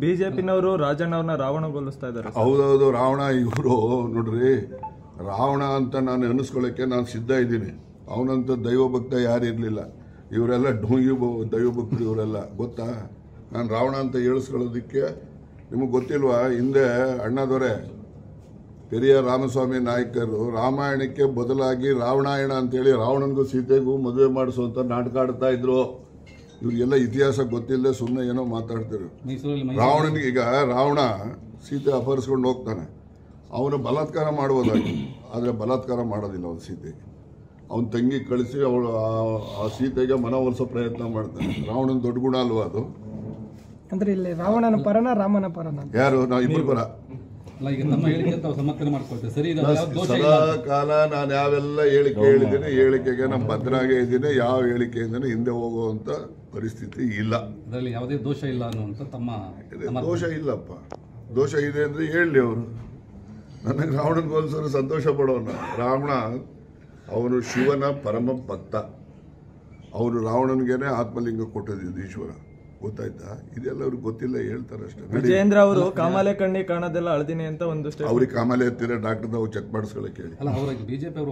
ಬಿಜೆಪಿನವರು ರಾಜಣ್ಣವ್ರನ್ನ ರಾವಣಗೊಳಿಸ್ತಾ ಇದ್ದಾರೆ. ಹೌದೌದು, ರಾವಣ ಇವರು ನೋಡ್ರಿ, ರಾವಣ ಅಂತ ನಾನು ಅನಿಸ್ಕೊಳ್ಳೋಕ್ಕೆ ನಾನು ಸಿದ್ಧ ಇದ್ದೀನಿ. ಅವನಂತ ದೈವಭಕ್ತ ಯಾರು ಇರಲಿಲ್ಲ. ಇವರೆಲ್ಲ ಢೋಂಗಿ ದೈವಭಕ್ತರು ಇವರೆಲ್ಲ, ಗೊತ್ತಾ? ನಾನು ರಾವಣ ಅಂತ ಹೇಳಿಸ್ಕೊಳ್ಳೋದಕ್ಕೆ ನಿಮಗೆ ಗೊತ್ತಿಲ್ವಾ? ಹಿಂದೆ ಅಣ್ಣದವರೇ ಪೆರಿಯ ರಾಮಸ್ವಾಮಿ ನಾಯಕರು ರಾಮಾಯಣಕ್ಕೆ ಬದಲಾಗಿ ರಾವಣಾಯಣ ಅಂತೇಳಿ ರಾವಣನಿಗೂ ಸೀತೆಗೂ ಮದುವೆ ಮಾಡಿಸುವಂತ ನಾಟಕ ಆಡ್ತಾ ಇದ್ರು. ಇವ್ರಿಗೆಲ್ಲ ಇತಿಹಾಸ ಗೊತ್ತಿಲ್ಲದೆ ಸುಮ್ಮನೆ ಏನೋ ಮಾತಾಡ್ತಾರೆ. ರಾವಣನಿಗೆ ಈಗ ರಾವಣ ಸೀತೆ ಅಪಹರಿಸ್ಕೊಂಡು ಹೋಗ್ತಾನೆ, ಅವನು ಬಲಾತ್ಕಾರ ಮಾಡ್ಬೋದಾಗಿ, ಆದರೆ ಬಲಾತ್ಕಾರ ಮಾಡೋದಿಲ್ಲ ಅವನು ಸೀತೆಗೆ. ಅವನ ತಂಗಿ ಕಳಿಸಿ ಅವಳು ಆ ಸೀತೆಗೆ ಮನವೊಲಿಸೋ ಪ್ರಯತ್ನ ಮಾಡ್ತಾನೆ. ರಾವಣನ ದೊಡ್ಡ ಗುಣ ಅಲ್ವಾ ಅದು? ಅಂದ್ರೆ ಇಲ್ಲಿ ರಾವಣನ ಪರನ ರಾಮನ ಪರನ? ಯಾರು? ನಾವು ಇಬ್ಬರು ಪರ. ಸದಾ ಕಾಲ ನಾನು ಯಾವೆಲ್ಲ ಹೇಳಿಕೆ ಹೇಳಿದ್ದೀನಿ, ಹೇಳಿಕೆಗೆ ನಾನು ಭದ್ರಾಗೆ ಇದ್ದೀನಿ. ಯಾವ ಹೇಳಿಕೆಯಿಂದನೂ ಹಿಂದೆ ಹೋಗುವಂತ ಪರಿಸ್ಥಿತಿ ಇಲ್ಲ. ಯಾವುದೇ ದೋಷ ಇಲ್ಲ ಅನ್ನುವಂತ ತಮ್ಮ ದೋಷ ಇಲ್ಲಪ್ಪ. ದೋಷ ಇದೆ ಅಂದ್ರೆ ಹೇಳಲಿ ಅವರು. ನನಗೆ ರಾವಣನ ಹೋಲಿಸೋರು ಸಂತೋಷ ಪಡೋಣ. ರಾವಣ ಅವನು ಶಿವನ ಪರಮ ಭಕ್ತ. ಅವನು ರಾವಣನಿಗೇನೆ ಆತ್ಮಲಿಂಗ ಕೊಟ್ಟಿದ್ದು ಈಶ್ವರ, ಗೊತ್ತಾಯ್ತಾ? ಇದೆಲ್ಲ ಅವ್ರಿಗೆ ಗೊತ್ತಿಲ್ಲ, ಹೇಳ್ತಾರೆ ಅಷ್ಟೇ. ವಿಜೇಂದ್ರ ಅವರು ಕಾಮಾಲೆ ಕಣ್ಣಿ ಕಾಣೋದೆಲ್ಲ ಅಳ್ದಿನಿ ಅಂತ ಒಂದು ಅವ್ರಿಗೆ ಕಾಮಾಲೆ ಎತ್ತಿರ ಡಾಕ್ಟರ್ ನಾವು ಚೆಕ್ ಮಾಡಿಸ್ಕೊಳ್ಳೋಕೆ ಹೇಳಿ. ಬಿಜೆಪಿ